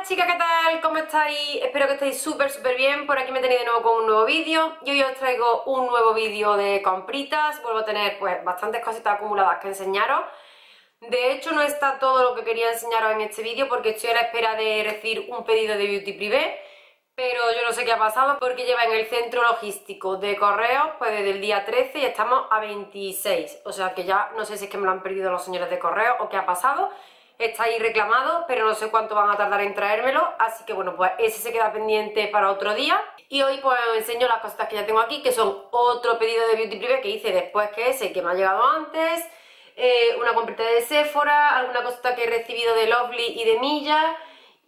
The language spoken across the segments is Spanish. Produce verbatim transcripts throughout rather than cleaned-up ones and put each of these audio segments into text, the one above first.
chicas, ¿qué tal? ¿Cómo estáis? Espero que estéis súper súper bien. Por aquí me tenéis de nuevo con un nuevo vídeo y hoy os traigo un nuevo vídeo de compritas. Vuelvo a tener pues bastantes cositas acumuladas que enseñaros. De hecho no está todo lo que quería enseñaros en este vídeo porque estoy a la espera de recibir un pedido de Beauty Privé, pero yo no sé qué ha pasado porque lleva en el centro logístico de correos pues desde el día trece y estamos a veintiséis, o sea que ya no sé si es que me lo han perdido los señores de correo o qué ha pasado. Está ahí reclamado, pero no sé cuánto van a tardar en traérmelo, así que bueno, pues ese se queda pendiente para otro día. Y hoy pues os enseño las cositas que ya tengo aquí, que son otro pedido de Beauty Privé que hice después que ese que me ha llegado antes, eh, una comprita de Sephora, alguna cosita que he recibido de Lovely y de Milla,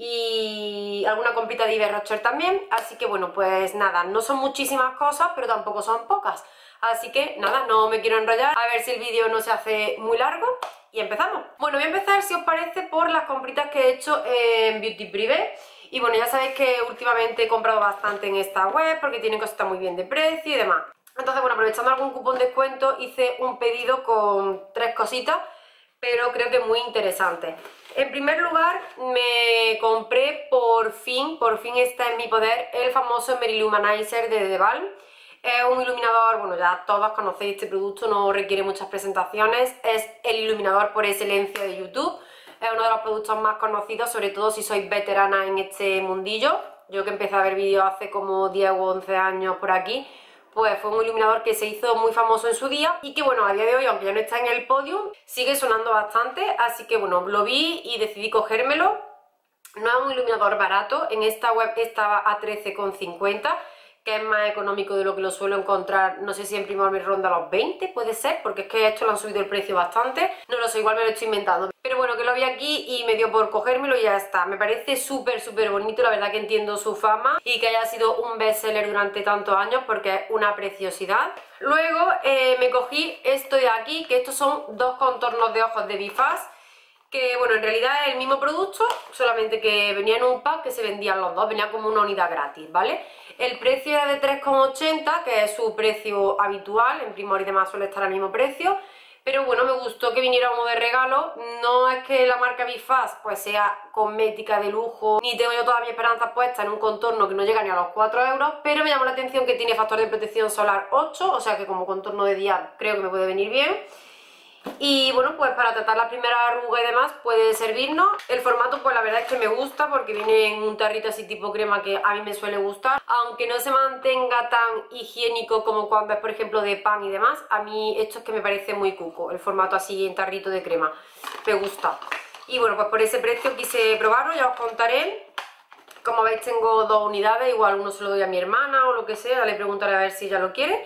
y alguna comprita de Yves Rocher también. Así que bueno, pues nada, no son muchísimas cosas, pero tampoco son pocas. Así que nada, no me quiero enrollar, a ver si el vídeo no se hace muy largo. Y empezamos. Bueno, voy a empezar, si os parece, por las compritas que he hecho en Beauty Privé. Y bueno, ya sabéis que últimamente he comprado bastante en esta web porque tienen cositas muy bien de precio y demás. Entonces, bueno, aprovechando algún cupón de descuento, hice un pedido con tres cositas, pero creo que muy interesantes. En primer lugar, me compré por fin, por fin está en mi poder, el famoso Meri-Luminizer de The Balm. Es un iluminador, bueno, ya todos conocéis este producto, no requiere muchas presentaciones. Es el iluminador por excelencia de YouTube. Es uno de los productos más conocidos, sobre todo si sois veteranas en este mundillo. Yo que empecé a ver vídeos hace como diez u once años por aquí, pues fue un iluminador que se hizo muy famoso en su día y que bueno, a día de hoy, aunque ya no está en el podio, sigue sonando bastante. Así que bueno, lo vi y decidí cogérmelo. No es un iluminador barato, en esta web estaba a trece con cincuenta, que es más económico de lo que lo suelo encontrar. No sé si en Primark me ronda los veinte, puede ser, porque es que esto lo han subido el precio bastante, no lo sé, igual me lo estoy inventando, pero bueno, que lo vi aquí y me dio por cogérmelo y ya está. Me parece súper súper bonito, la verdad que entiendo su fama y que haya sido un bestseller durante tantos años porque es una preciosidad. Luego eh, me cogí esto de aquí, que estos son dos contornos de ojos de Bifaz, que bueno, en realidad es el mismo producto, solamente que venía en un pack que se vendían los dos, venía como una unidad gratis, ¿vale? El precio era de tres con ochenta, que es su precio habitual, en Primark y demás suele estar al mismo precio, pero bueno, me gustó que viniera uno de regalo. No es que la marca Bifaz pues sea cosmética de lujo, ni tengo yo todas mis esperanzas puestas en un contorno que no llega ni a los cuatro euros, pero me llamó la atención que tiene factor de protección solar ocho, o sea que como contorno de día creo que me puede venir bien. Y bueno, pues para tratar la primera arruga y demás puede servirnos. El formato pues la verdad es que me gusta porque viene en un tarrito así tipo crema, que a mí me suele gustar. Aunque no se mantenga tan higiénico como cuando es por ejemplo de pan y demás, a mí esto es que me parece muy cuco, el formato así en tarrito de crema, me gusta. Y bueno, pues por ese precio quise probarlo, ya os contaré. Como veis tengo dos unidades, igual uno se lo doy a mi hermana o lo que sea, le preguntaré a ver si ella lo quiere.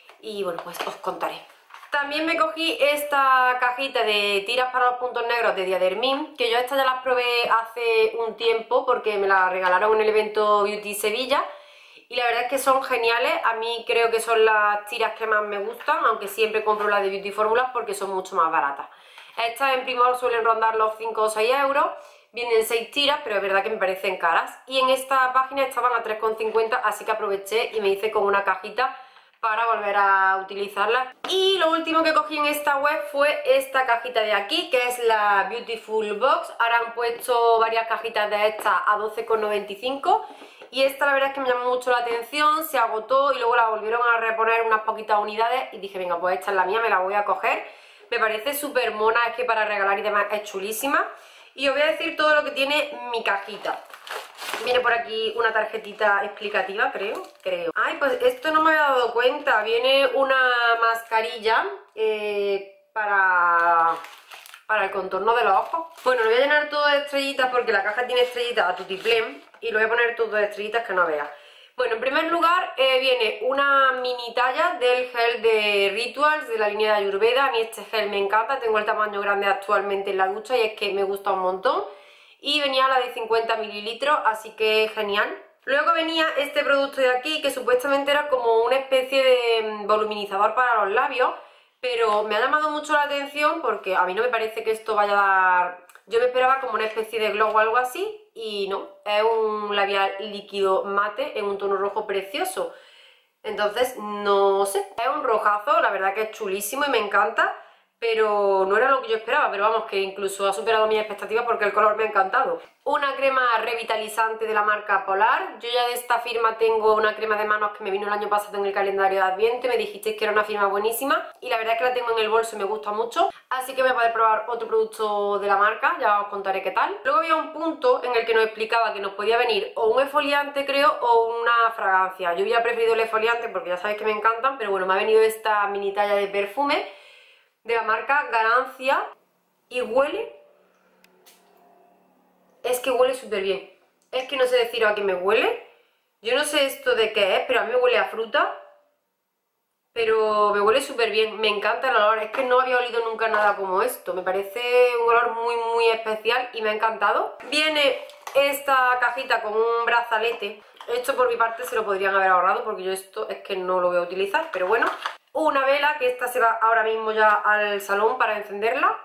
Y bueno, pues os contaré. También me cogí esta cajita de tiras para los puntos negros de Diadermine, que yo estas ya las probé hace un tiempo porque me las regalaron en el evento Beauty Sevilla y la verdad es que son geniales. A mí creo que son las tiras que más me gustan, aunque siempre compro las de Beauty Formulas porque son mucho más baratas. Estas en Primark suelen rondar los cinco o seis euros, vienen seis tiras, pero es verdad que me parecen caras. Y en esta página estaban a tres con cincuenta, así que aproveché y me hice con una cajita para volver a utilizarla. Y lo último que cogí en esta web fue esta cajita de aquí, que es la Beautiful Box. Ahora han puesto varias cajitas de estas a doce con noventa y cinco y esta la verdad es que me llamó mucho la atención, se agotó y luego la volvieron a reponer unas poquitas unidades y dije venga, pues esta es la mía, me la voy a coger. Me parece súper mona, es que para regalar y demás es chulísima. Y os voy a decir todo lo que tiene mi cajita. Viene por aquí una tarjetita explicativa, creo, creo. Ay, pues esto no me había dado cuenta. Viene una mascarilla eh, para, para el contorno de los ojos. Bueno, lo voy a llenar todo de estrellitas porque la caja tiene estrellitas a tutiplén y lo voy a poner todo de estrellitas que no veas. Bueno, en primer lugar eh, viene una mini talla del gel de Rituals de la línea de Ayurveda. A mí este gel me encanta, tengo el tamaño grande actualmente en la ducha y es que me gusta un montón. Y venía la de cincuenta mililitros, así que genial. Luego venía este producto de aquí, que supuestamente era como una especie de voluminizador para los labios, pero me ha llamado mucho la atención porque a mí no me parece que esto vaya a dar... Yo me esperaba como una especie de glow o algo así, y no, es un labial líquido mate en un tono rojo precioso. Entonces, no sé, es un rojazo, la verdad que es chulísimo y me encanta. pero no era lo que yo esperaba, pero vamos, que incluso ha superado mis expectativas porque el color me ha encantado. Una crema revitalizante de la marca Polar. Yo ya de esta firma tengo una crema de manos que me vino el año pasado en el calendario de Adviento y me dijisteis que era una firma buenísima y la verdad es que la tengo en el bolso y me gusta mucho, así que voy a poder probar otro producto de la marca, ya os contaré qué tal. Luego había un punto en el que nos explicaba que nos podía venir o un exfoliante, creo, o una fragancia. Yo hubiera preferido el exfoliante porque ya sabéis que me encantan, pero bueno, me ha venido esta mini talla de perfume de la marca Garancia y huele, es que huele súper bien, es que no sé deciros a qué me huele, yo no sé esto de qué es, pero a mí me huele a fruta, pero me huele súper bien, me encanta el olor, es que no había olido nunca nada como esto, me parece un olor muy muy especial y me ha encantado. Viene esta cajita con un brazalete, esto por mi parte se lo podrían haber ahorrado porque yo esto es que no lo voy a utilizar, pero bueno. Una vela, que esta se va ahora mismo ya al salón para encenderla.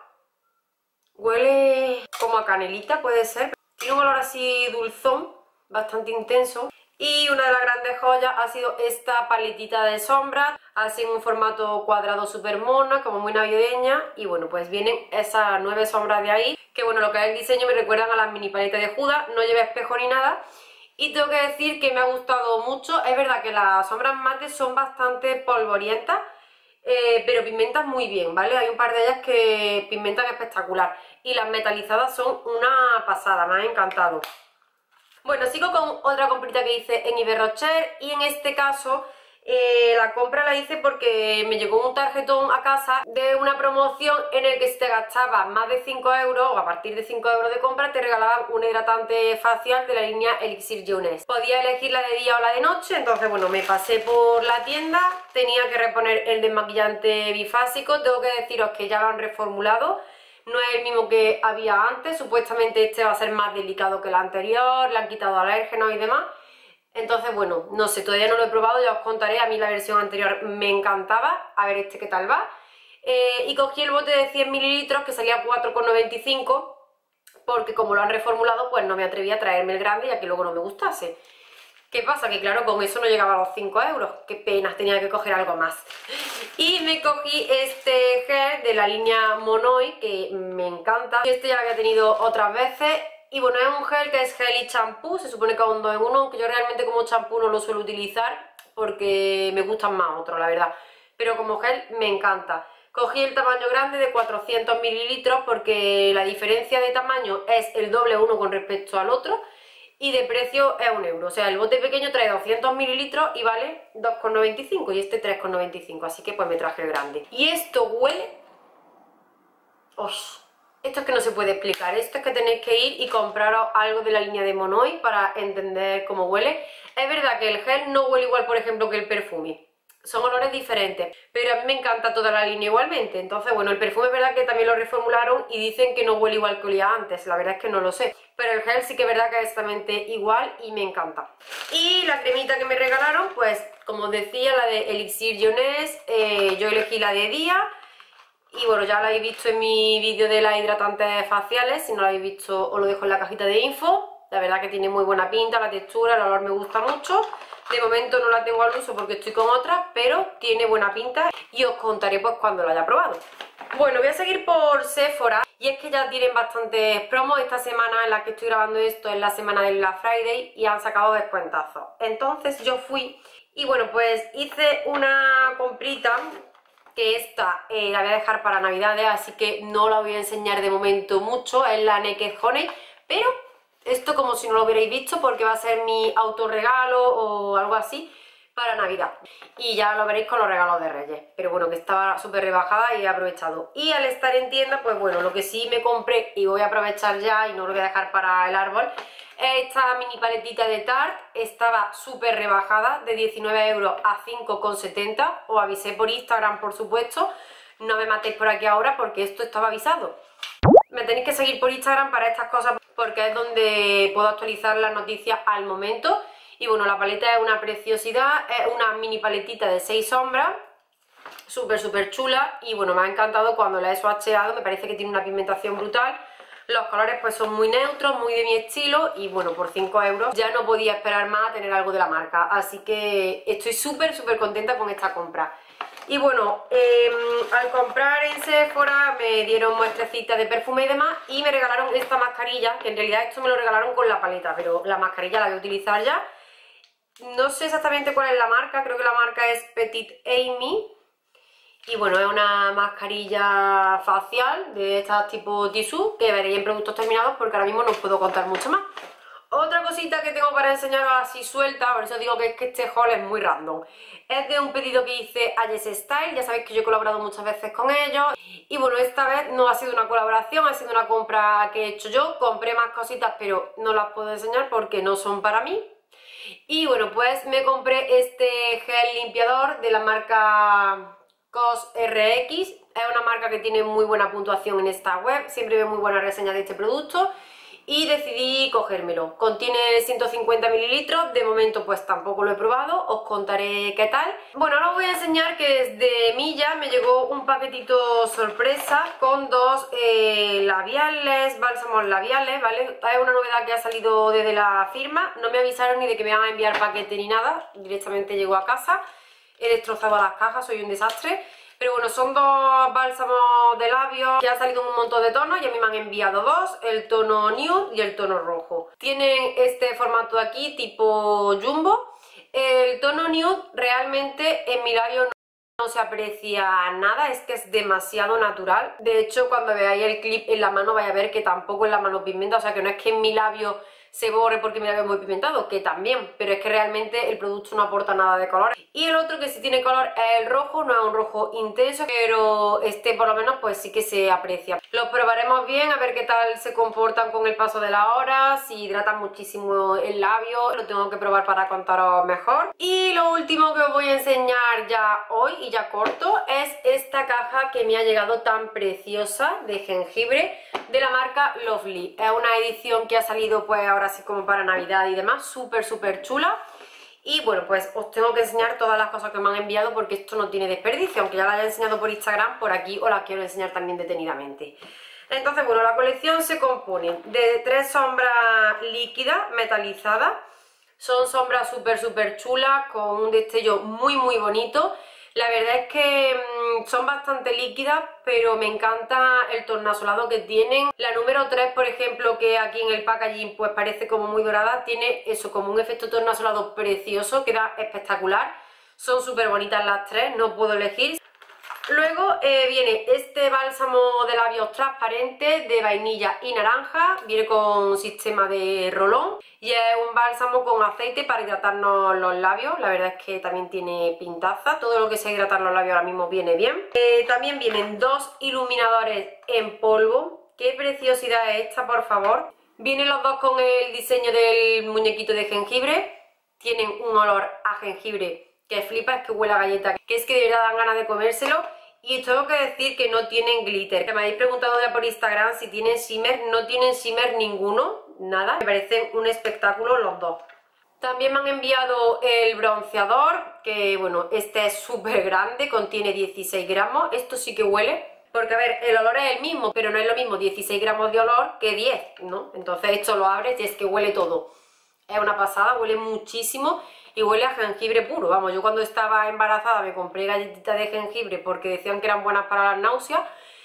Huele como a canelita, puede ser. Tiene un olor así dulzón, bastante intenso. Y una de las grandes joyas ha sido esta paletita de sombras, así en un formato cuadrado súper mona, como muy navideña. Y bueno, pues vienen esas nueve sombras de ahí, que bueno, lo que es el diseño me recuerdan a las mini paletas de Judas, no lleva espejo ni nada. Y tengo que decir que me ha gustado mucho. Es verdad que las sombras mates son bastante polvorientas, eh, pero pigmentan muy bien, ¿vale? Hay un par de ellas que pigmentan espectacular. Y las metalizadas son una pasada, me han encantado. Bueno, sigo con otra comprita que hice en Yves Rocher y en este caso eh, la compra la hice porque me llegó un tarjetón a casa de una promoción en el que si te gastabas más de cinco euros o a partir de cinco euros de compra te regalaban un hidratante facial de la línea Elixir Jeunesse. Podía elegir la de día o la de noche, entonces bueno, me pasé por la tienda, tenía que reponer el desmaquillante bifásico, tengo que deciros que ya lo han reformulado. No es el mismo que había antes, supuestamente este va a ser más delicado que el anterior, le han quitado alérgenos y demás. Entonces, bueno, no sé, todavía no lo he probado, ya os contaré, a mí la versión anterior me encantaba, a ver este qué tal va. Eh, y cogí el bote de cien mililitros que salía cuatro con noventa y cinco, porque como lo han reformulado, pues no me atreví a traerme el grande ya que luego no me gustase. ¿Qué pasa? Que claro, con eso no llegaba a los cinco euros, qué pena, tenía que coger algo más. Y me cogí este gel de la línea Monoi, que me encanta. Este ya lo había tenido otras veces. Y bueno, es un gel que es gel y champú, se supone que es un dos en uno, aunque yo realmente como champú no lo suelo utilizar porque me gustan más otros, la verdad. Pero como gel me encanta. Cogí el tamaño grande de cuatrocientos mililitros porque la diferencia de tamaño es el doble uno con respecto al otro. Y de precio es un euro, o sea, el bote pequeño trae doscientos mililitros y vale dos con noventa y cinco y este tres con noventa y cinco, así que pues me traje el grande. Y esto huele... ¡Uy! Esto es que no se puede explicar, esto es que tenéis que ir y compraros algo de la línea de Monoi para entender cómo huele. Es verdad que el gel no huele igual, por ejemplo, que el perfume. Son olores diferentes, pero a mí me encanta toda la línea igualmente. Entonces, bueno, el perfume es verdad que también lo reformularon y dicen que no huele igual que olía antes. La verdad es que no lo sé, pero el gel sí que es verdad que es exactamente igual y me encanta. Y la cremita que me regalaron, pues, como os decía, la de Elixir Jeunesse, eh, yo elegí la de día. Y bueno, ya la habéis visto en mi vídeo de las hidratantes faciales, si no lo habéis visto os lo dejo en la cajita de info. La verdad que tiene muy buena pinta, la textura, el olor me gusta mucho. De momento no la tengo al uso porque estoy con otra, pero tiene buena pinta y os contaré pues cuando la haya probado. Bueno, voy a seguir por Sephora y es que ya tienen bastantes promos. Esta semana en la que estoy grabando esto es la semana del Black Friday y han sacado descuentazos. Entonces yo fui y bueno, pues hice una comprita que esta eh, la voy a dejar para navidades, así que no la voy a enseñar de momento mucho, es la Naked Honey, pero esto como si no lo hubierais visto porque va a ser mi autorregalo o algo así para Navidad. Y ya lo veréis con los regalos de Reyes, pero bueno, que estaba súper rebajada y he aprovechado. Y al estar en tienda, pues bueno, lo que sí me compré y voy a aprovechar ya y no lo voy a dejar para el árbol, es esta mini paletita de Tarte. Estaba súper rebajada, de diecinueve euros a cinco con setenta. Os avisé por Instagram, por supuesto. No me matéis por aquí ahora porque esto estaba avisado. Me tenéis que seguir por Instagram para estas cosas porque es donde puedo actualizar las noticias al momento. Y bueno, la paleta es una preciosidad, es una mini paletita de seis sombras, súper súper chula y bueno, me ha encantado cuando la he swatcheado, me parece que tiene una pigmentación brutal. Los colores pues son muy neutros, muy de mi estilo y bueno, por cinco euros ya no podía esperar más a tener algo de la marca, así que estoy súper súper contenta con esta compra. Y bueno, eh, al comprar en Sephora me dieron muestrecitas de perfume y demás y me regalaron esta mascarilla, que en realidad esto me lo regalaron con la paleta, pero la mascarilla la voy a utilizar ya. No sé exactamente cuál es la marca, creo que la marca es Petite Amy. Y bueno, es una mascarilla facial de estas tipo tisú que veréis en productos terminados porque ahora mismo no os puedo contar mucho más. Otra cosita que tengo para enseñaros así suelta, por eso digo que es que este haul es muy random. Es de un pedido que hice a Yes Style, ya sabéis que yo he colaborado muchas veces con ellos. Y bueno, esta vez no ha sido una colaboración, ha sido una compra que he hecho yo. Compré más cositas pero no las puedo enseñar porque no son para mí. Y bueno, pues me compré este gel limpiador de la marca Cos R X. Es una marca que tiene muy buena puntuación en esta web, siempre veo muy buenas reseñas de este producto. Y decidí cogérmelo. Contiene ciento cincuenta mililitros, de momento pues tampoco lo he probado, os contaré qué tal. Bueno, ahora os voy a enseñar que desde Milla me llegó un paquetito sorpresa con dos eh, labiales, bálsamos labiales, ¿vale? Es una novedad que ha salido desde la firma, no me avisaron ni de que me van a enviar paquete ni nada, directamente llegó a casa, he destrozado las cajas, soy un desastre. Pero bueno, son dos bálsamos de labios que han salido en un montón de tonos y a mí me han enviado dos, el tono nude y el tono rojo. Tienen este formato de aquí, tipo jumbo. El tono nude realmente en mi labio no, no se aprecia nada, es que es demasiado natural. De hecho, cuando veáis el clip en la mano vais a ver que tampoco en la mano pigmenta, o sea que no es que en mi labio se borre porque mi labio es muy pigmentado, que también, pero es que realmente el producto no aporta nada de color. Y el otro que sí tiene color es el rojo, no es un rojo intenso, pero este por lo menos pues sí que se aprecia. Los probaremos bien, a ver qué tal se comportan con el paso de las horas, si hidratan muchísimo el labio, lo tengo que probar para contaros mejor. Y lo último que os voy a enseñar ya hoy, y ya corto, es esta caja que me ha llegado tan preciosa de jengibre de la marca Lovely. Es una edición que ha salido pues ahora así como para Navidad y demás, súper súper chula. Y bueno, pues os tengo que enseñar todas las cosas que me han enviado porque esto no tiene desperdicio, aunque ya las haya enseñado por Instagram, por aquí os las quiero enseñar también detenidamente. Entonces bueno, la colección se compone de tres sombras líquidas metalizadas. Son sombras súper súper chulas con un destello muy muy bonito. La verdad es que mmm, son bastante líquidas, pero me encanta el tornasolado que tienen. La número tres, por ejemplo, que aquí en el packaging pues parece como muy dorada, tiene eso como un efecto tornasolado precioso, queda espectacular. Son súper bonitas las tres, no puedo elegir. Luego eh, viene este bálsamo de labios transparente de vainilla y naranja, viene con sistema de rolón y es un bálsamo con aceite para hidratarnos los labios. La verdad es que también tiene pintaza, todo lo que sea hidratar los labios ahora mismo viene bien. Eh, también vienen dos iluminadores en polvo, qué preciosidad es esta, por favor. Vienen los dos con el diseño del muñequito de jengibre, tienen un olor a jengibre que flipa, es que huele a galleta, que es que de verdad dan ganas de comérselo. Y tengo que decir que no tienen glitter, que me habéis preguntado ya por Instagram si tienen shimmer, no tienen shimmer ninguno, nada, me parecen un espectáculo los dos. También me han enviado el bronceador, que bueno, este es súper grande, contiene dieciséis gramos, esto sí que huele, porque a ver, el olor es el mismo, pero no es lo mismo dieciséis gramos de olor que diez, ¿no? Entonces esto lo abres y es que huele todo, es una pasada, huele muchísimo. Y huele a jengibre puro, vamos, yo cuando estaba embarazada me compré galletitas de jengibre porque decían que eran buenas para las náuseas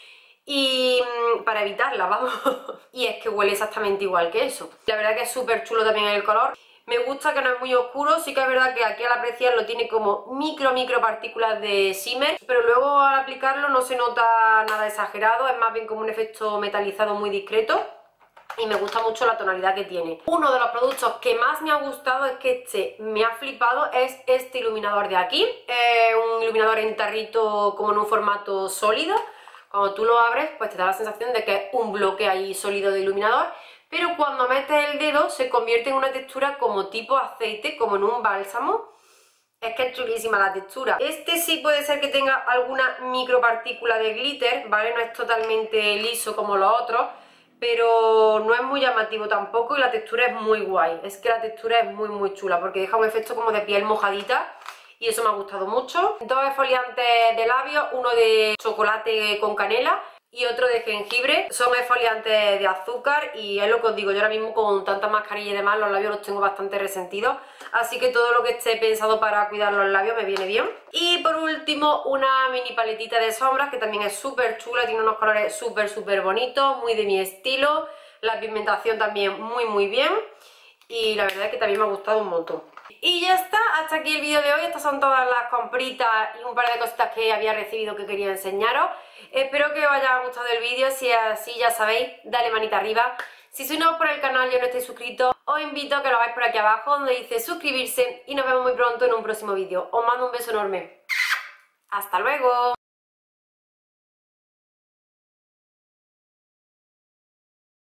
y mmm, para evitarlas, vamos, y es que huele exactamente igual que eso. La verdad que es súper chulo también el color, me gusta que no es muy oscuro, sí que es verdad que aquí al apreciarlo tiene como micro micro partículas de shimmer, pero luego al aplicarlo no se nota nada exagerado, es más bien como un efecto metalizado muy discreto. Y me gusta mucho la tonalidad que tiene. Uno de los productos que más me ha gustado es que este me ha flipado, es este iluminador de aquí. Es un iluminador en tarrito como en un formato sólido. Cuando tú lo abres pues te da la sensación de que es un bloque ahí sólido de iluminador, pero cuando metes el dedo se convierte en una textura como tipo aceite, como en un bálsamo. Es que es chulísima la textura. Este sí puede ser que tenga alguna micropartícula de glitter, ¿vale? No es totalmente liso como los otros, pero no es muy llamativo tampoco y la textura es muy guay. Es que la textura es muy muy chula porque deja un efecto como de piel mojadita y eso me ha gustado mucho. Dos esfoliantes de labios, uno de chocolate con canela y otro de jengibre. Son exfoliantes de azúcar y es lo que os digo, yo ahora mismo con tanta mascarilla y demás los labios los tengo bastante resentidos, así que todo lo que esté pensado para cuidar los labios me viene bien. Y por último una mini paletita de sombras que también es súper chula, tiene unos colores súper súper bonitos, muy de mi estilo, la pigmentación también muy muy bien y la verdad es que también me ha gustado un montón. Y ya está, hasta aquí el vídeo de hoy. Estas son todas las compritas y un par de cositas que había recibido que quería enseñaros. Espero que os haya gustado el vídeo, si es así ya sabéis, dale manita arriba. Si sois nuevos por el canal y no estáis suscritos, os invito a que lo hagáis por aquí abajo donde dice suscribirse y nos vemos muy pronto en un próximo vídeo. Os mando un beso enorme. ¡Hasta luego!